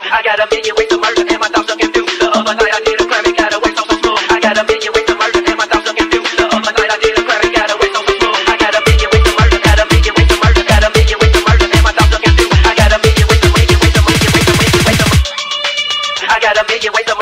I got a million ways to murder and my thoughts looking through. The other night I did a crime and got away so smooth. I got a million ways to murder and my thoughts looking through. The other night I did a crime and got away so smooth. I got a million ways to murder, got a million ways to murder, got a million ways to murder and my thoughts looking through. I got a million ways to, million ways to, million ways to, million ways to. I got a million ways to